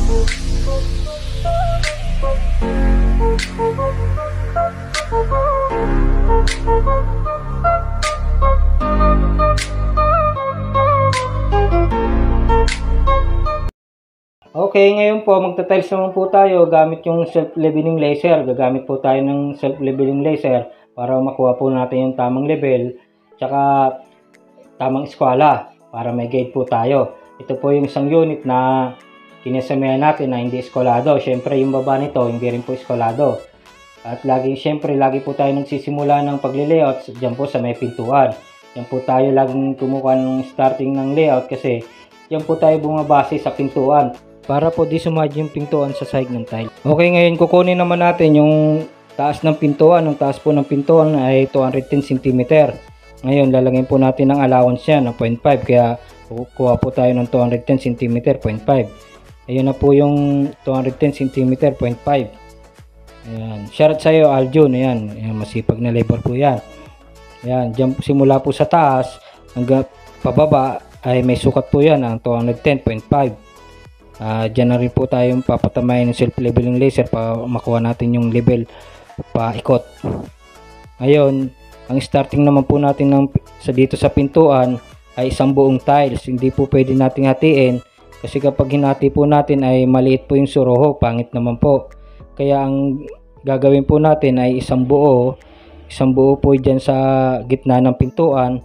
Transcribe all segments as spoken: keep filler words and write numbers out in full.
Okay, ngayon po magta-tiles naman po tayo gamit yung self-leveling laser. Gagamit po tayo ng self-leveling laser para makuha po natin yung tamang level tsaka tamang eskwala para may guide po tayo. Ito po yung isang unit na kinasamayan natin na hindi eskwalado. Syempre yung baba nito hindi rin po eskwalado. At lagi, syempre lagi po tayo nagsisimula ng pagli-layout dyan po sa may pintuan. Yan po tayo laging kumuha ng starting ng layout kasi yan po tayo bumabase sa pintuan para po di sumadyo yung pintuan sa side ng tile. Okay, ngayon kukunin naman natin yung taas ng pintuan. Ang taas po ng pintuan ay two hundred ten centimeters. Ngayon lalagyan po natin ng allowance yan ng zero point five kaya kukuha po tayo ng two hundred ten centimeters, zero point five. Ayun na po yung two hundred ten centimeters, zero point five. Ayan. Shoutout sa iyo Aljun. Ayan. Ayan, masipag na labor po yan. Ayan. Diyan, simula po sa taas hanggang pababa ay may sukat po yan ang two hundred ten point five. Uh, dyan na rin po tayong papatamayin ng self-leveling laser para makuha natin yung level pa ikot. Ngayon, ang starting naman po natin ng, sa dito sa pintuan ay isang buong tiles. Hindi po pwede nating hatiin kasi kapag hinati po natin ay maliit po yung suroho, pangit naman po. Kaya ang gagawin po natin ay isang buo, isang buo po dyan sa gitna ng pintuan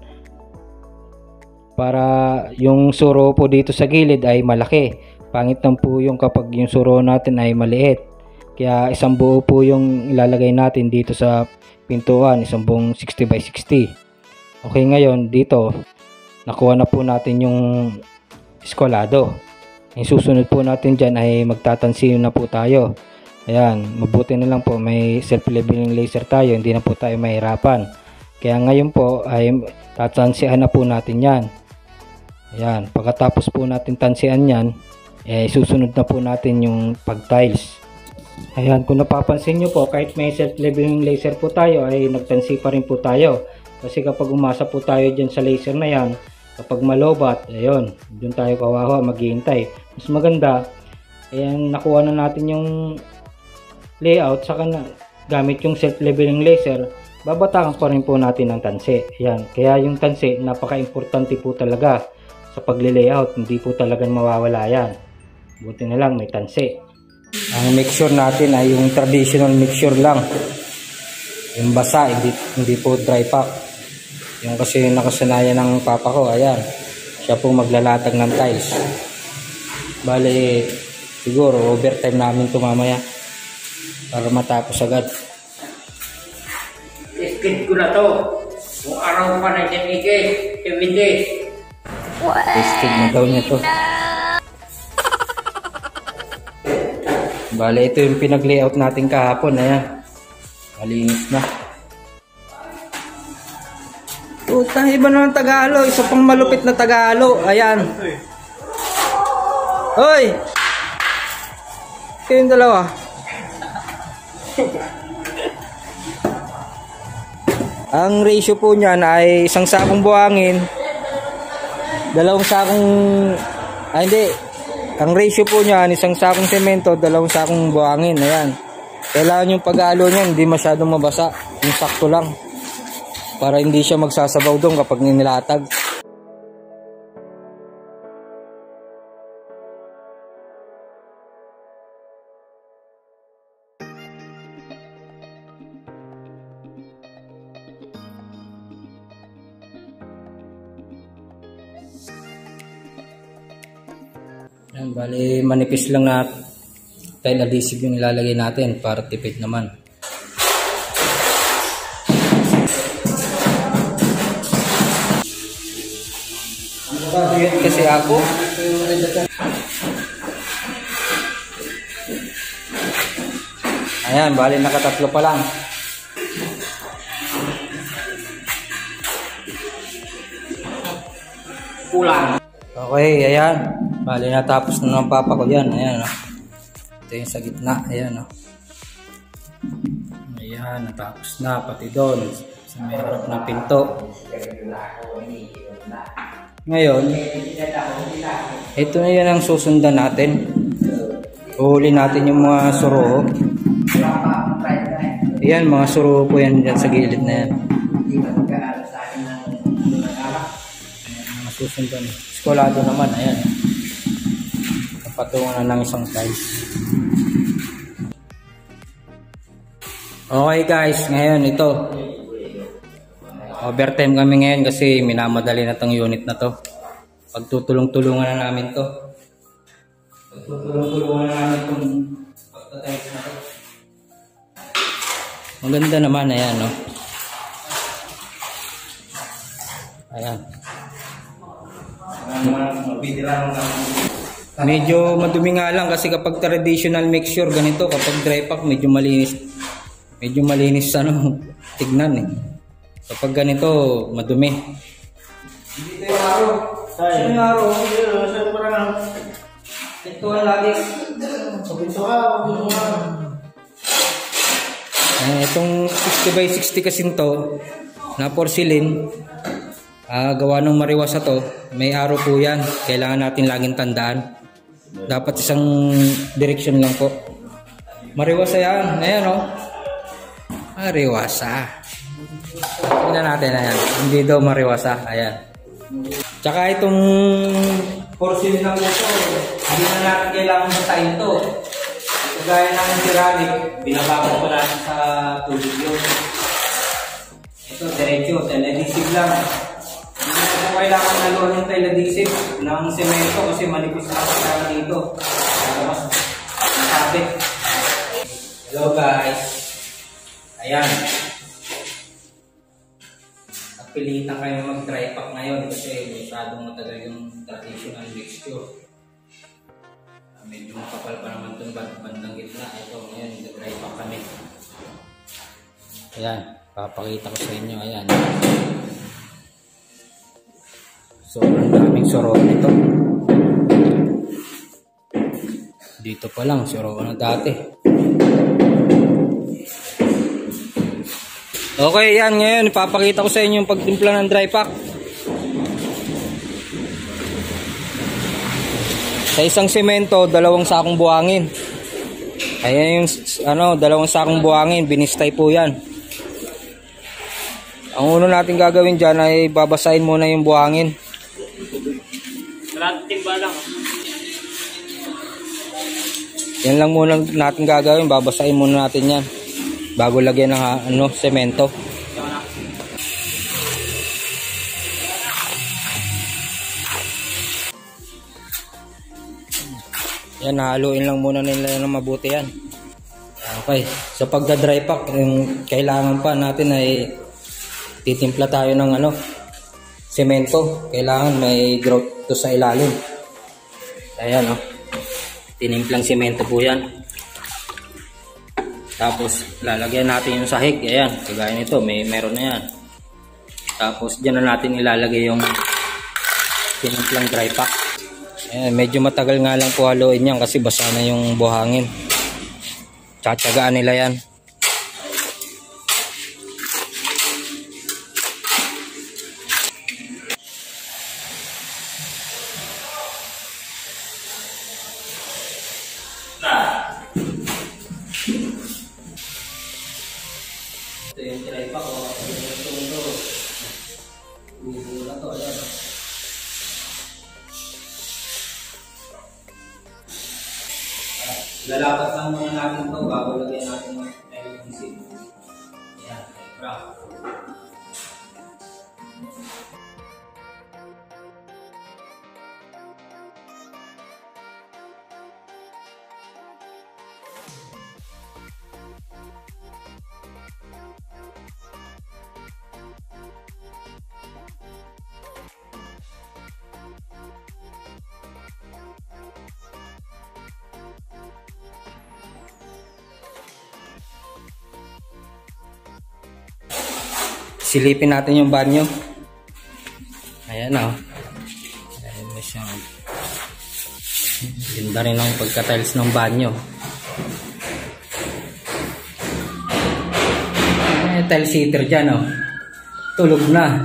para yung suroho po dito sa gilid ay malaki. Pangit lang po yung kapag yung suro natin ay maliit. Kaya isang buo po yung ilalagay natin dito sa pintuan. Isang buong sixty by sixty. Okay, ngayon dito nakuha na po natin yung eskwalado. Yung susunod po natin dyan ay magtatansiyo na po tayo. Ayan, mabuti na lang po may self-leveling laser tayo. Hindi na po tayo mahirapan. Kaya ngayon po ay tatansihan na po natin yan. Ayan, pagkatapos po natin tansihan yan, eh susunod na po natin yung pag-tiles. Ayan, kung napapansin nyo po, kahit may self-leveling laser po tayo ay nagtansi pa rin po tayo. Kasi kapag umasa po tayo dyan sa laser na yan, kapag malobat, ayun, dun tayo kawawa maghihintay. Mas maganda, ayan, nakuha na natin yung layout saka na, gamit yung self-leveling laser, babatakan pa rin po natin ng tansi. Ayan, kaya yung tansi napaka-importante po talaga sa pagli-layout, hindi po talagang mawawala yan. Buti na lang may tansi. Ang mixture natin ay yung traditional mixture lang. Yung basa, hindi, hindi po dry pack. Yung kasi nakasanayan ng papa ko, ayan. Siya po maglalatag ng tiles. Bale, siguro overtime namin ito mamaya para matapos agad. Tested ko na to. Kung araw pa na dyan ike, every day. Tested na daw niya to. Bale, ito yung pinag-layout natin kahapon. Ayan. Malinis na. Utang, iba naman Tagalo. Isa pang malupit na Tagalo. Ayan. Hoy! Kayong dalawa. Ang ratio po niyan ay isang sakong buhangin, dalawang sakong, ay hindi, ang ratio po niyan isang sakong semento, dalawang sakong buhangin. Ayan. Kailangan yung pag-aalo niyan hindi masyadong mabasa, yung sakto lang para hindi siya magsasabaw doon kapag nilatag. Yan, bali manipis lang na tile adhesive yung ilalagay natin para tipid naman. Kasi ako ayan, bali nakatatlo pa lang. Kulang. Okay, ayan. Bali natapos na ng papa ko yan. Ayan, no? Ito yung sa gitna. Ayan, no? Ayan, natapos na. Pati doon. Sa may harap ng pinto. Ngayon, ito na yan ang susundan natin. Uhuli natin yung mga suro. Ayan, mga suro po yan dyan sa gilid na yan. Mga susundan. Skolado naman, ayan. Napatungan na ng isang tiles. Okay guys, ngayon ito. Overtime kami ngayon kasi minamadali na tong unit na to. Pagtutulong-tulungan na namin to. Pagtutulong-tulungan na namin itong pagtatiles na to. Maganda naman, ayan, no? Ayan. Medyo madumi nga lang kasi kapag traditional mixture ganito, kapag dry pack medyo malinis. Medyo malinis ano, tignan eh. Kapag ganito, madumi. Dito yung araw. Saan yung araw? Saan pa lang? Ito ang lagi. Pabinto ka, pabinto ka. Itong sixty by sixty kasi ito, na porcelain, uh, gawa ng mariwasa to, may araw po yan. Kailangan natin laging tandaan. Dapat isang direction lang po. Mariwasa yan. Ayan o. Oh. Mariwasa. Tingnan natin, ayan. Hindi daw mariwasa. Ayan. Tsaka itong porcelain lang ito, hindi na natin kailangan basahin ito. Gaya ng ceramic, binabago ko natin sa tubig yun. Ito, diretso, tile adhesive lang. Hindi na po kailangan naluan yung tile adhesive ng semento kasi manipis na kailangan dito. Para mas masabit. Hello guys. Ayan. Napilitan kayo mag-dry pack ngayon kasi masyadong matagal yung traditional mixture. Medyo makapal pa naman itong bandang gitna. Ito ngayon, nag-dry pack kami. Ayan, papakita ko sa inyo. Ayan. So, ang daming suro nito. Dito pa lang, suro na dati. Okay, yan ngayon, ipapakita ko sa inyo yung pagtimpla ng dry pack. Sa isang semento, dalawang sakong buhangin. Ayan yung ano, dalawang sakong buhangin, binistay po yan. Ang uno natin gagawin dyan ay babasahin muna yung buhangin. Timba lang. Yan lang muna natin gagawin, babasahin muna natin yan. Bago lagyan ng ano, semento. Yan, haluin lang muna nila ng mabuti yan. Okay, sa pagda-dry pack, yung kailangan pa natin ay titimpla tayo ng ano, semento. Kailangan may grout to sa ilalim. Ayan, oh. Tinimplang semento po yan. Tapos lalagyan natin yung sahig. Ayan, kagaya nito, may meron na yan. Tapos dyan na natin ilalagay yung tinimplang dry pack. Ayan, medyo matagal nga lang po haluin yan kasi basa na yung buhangin. Tsatsagaan nila yan. Ito yung dry pack. Ito yung ito. Ubo na to. Ayan. Lalapat lang muna natin ito bago lagyan natin ng L E D. Ayan, brown. Silipin natin yung banyo. Ayan o. Oh. Ayan na siya. Ganda rin ang pagka-tiles ng banyo. Ayan, tile sitter dyan o. Oh. Tulog na.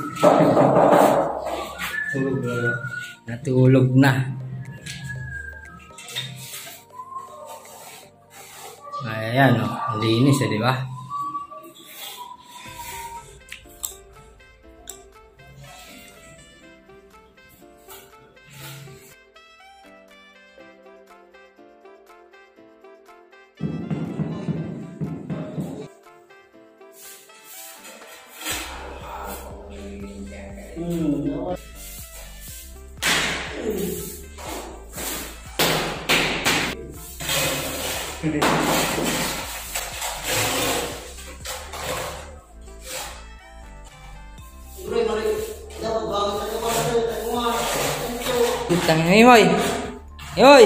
Tulog na. Natulog na. Ayan, oh. Ang linis eh, di ba? Tang ini boy. Yoy.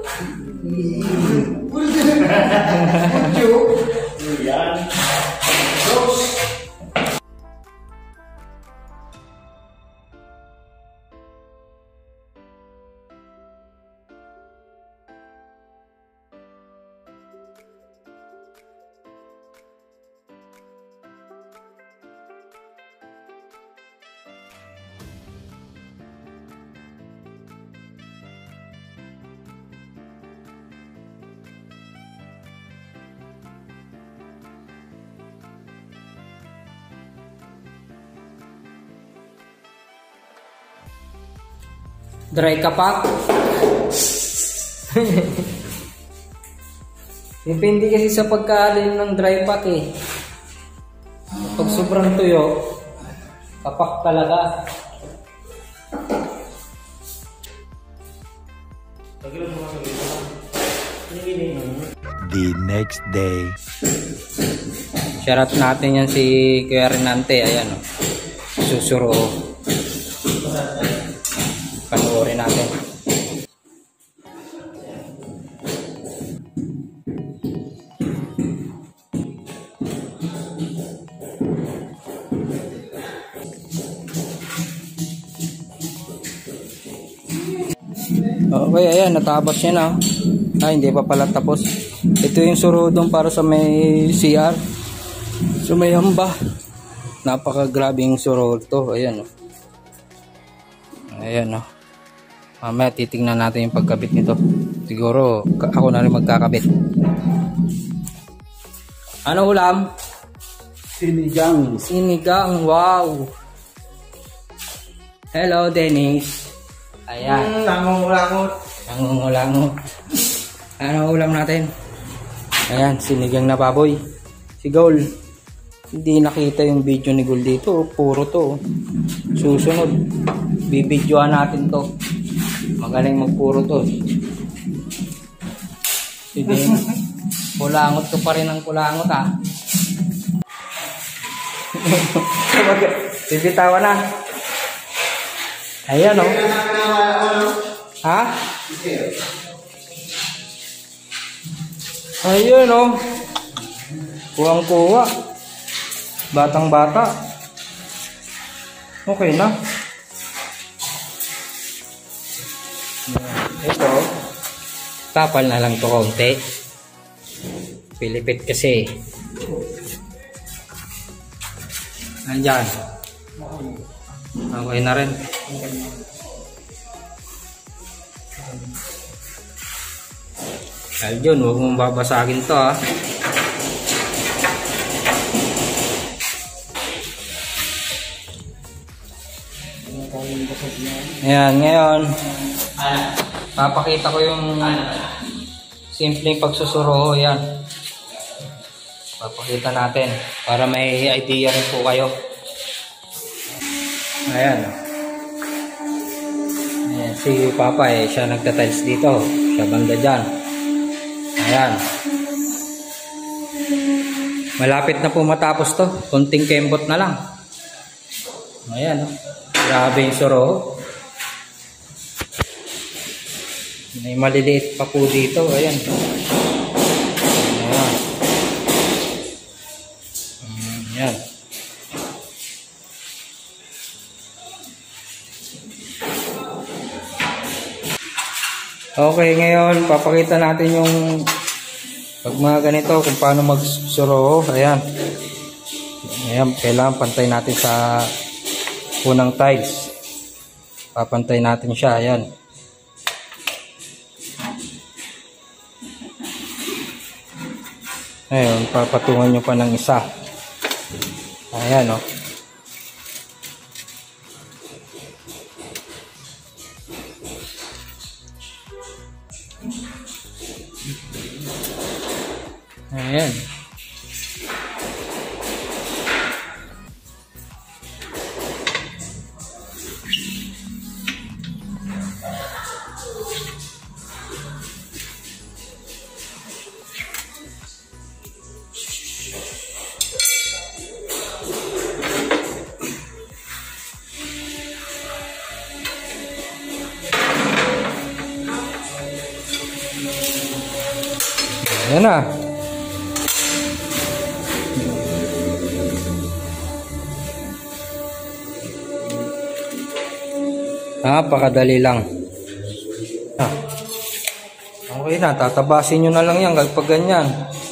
Dry ka pa? Depende kasi sa pagkaalin ng dry pack eh. Pag sobrang tuyo, kapak talaga. The next day. Shoutout natin yan si Kuya Renante. Ayan o. Susuro. Panoorin natin. Okay, ayan, natapos niya na. Ah, hindi pa pala tapos. Ito yung surudong para sa may C R. So may hamba. Napaka-grabing surod to. Ayan o. Ayan o. Mamaya titingnan natin yung pagkabit nito. Siguro ako na rin magkakabit. Ano ulam? Sinigang. Sinigang, wow. Hello Dennis. Ayan. Mm, nangungulangot. Nangungulangot. Ano ulam natin? Ayan, sinigang na baboy. Si Gol. Hindi nakita yung video ni Gol dito. Puro to. Susunod. Bibidyoan natin to. Magaling magpuro to. Sige. Kulangot ko pa rin ang kulangot ah. Bibitawan na. Ayan o. Ha? Ayan o. Kuwang kuwa. Batang bata. Okay na. Ito. Tapal na lang to konti. Pilipit kasi. Ayan. Okay na rin. Aljon, huwag mong babasagin to ha. Ayan, ngayon papakita ko yung simpleng pagsusuro. Ayan, papakita natin para may idea rin po kayo. Ayan, ayan si Papa eh, siya nagtatiles dito, siya banda dyan. Ayan, malapit na po matapos to, konting kembot na lang. Ayan, grabe yung suro. May maliliit pa po dito. Ayan. Ayan. Ayan. Okay, ngayon papakita natin yung pag mga ganito kung paano magsuro. Ayan. Ayan, kailangan pantay natin sa unang tiles. Papantay natin siya. Ayan. Ngayon, papatungan nyo pa ng isa. Ayan, o. Ayan. Ayan na. Napakadali lang. Ah. Okay na, tatabasin nyo na lang yan kapag ganyan.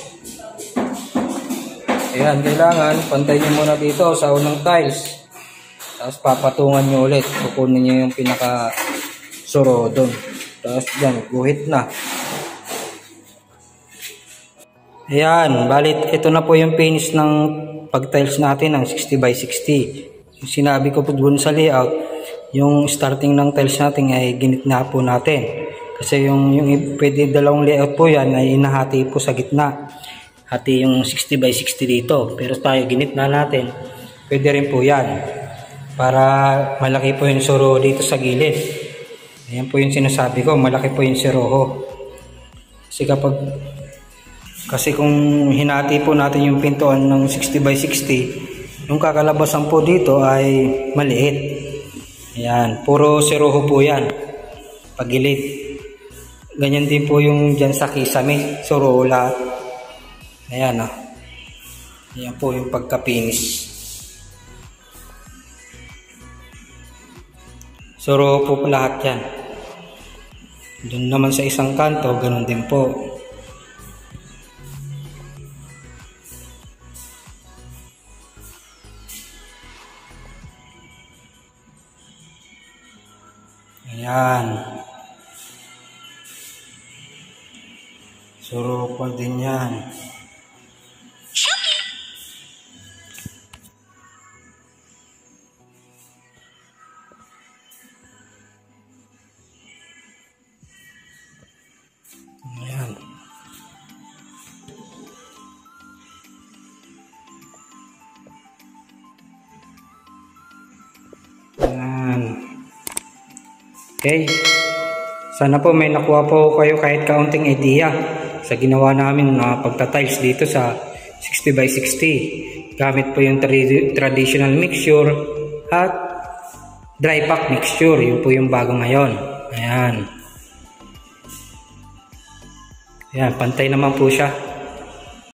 Ayan, kailangan pantay nyo muna dito sa unang tiles. Tapos papatungan nyo ulit. Kukunin nyo yung pinaka suro doon. Tapos dyan, guhit na. Ayan, balit ito na po yung finish ng pag-tiles natin ng sixty by sixty. Yung sinabi ko po doon sa layout, yung starting ng tiles natin ay ginit na po natin. Kasi yung, yung pwede dalawang layout po yan ay inahati po sa gitna. Hati yung sixty by sixty dito. Pero tayo ginit na natin. Pwede rin po yan. Para malaki po yung suro dito sa gilid. Ayan po yung sinasabi ko, malaki po yung siroho. Kasi kapag Kasi kung hinati po natin yung pintuan ng sixty by sixty, yung kakalabasan po dito ay maliit. Ayan, puro siroho po yan. Pagilid. Ganyan din po yung dyan sa kisame, suro lahat. Ayan ah. Ayan po yung pagka-finish. Suro po lahat yan. Doon naman sa isang kanto, ganun din po. Ayan. Suro pa din yan. Ayan. Ayan. Okay, sana po may nakuha po kayo kahit kaunting idea sa ginawa namin na pagtatiles dito sa sixty by sixty. Gamit po yung traditional mixture at dry pack mixture. Yun po yung bago ngayon. Ayan. Ayan, pantay naman po siya.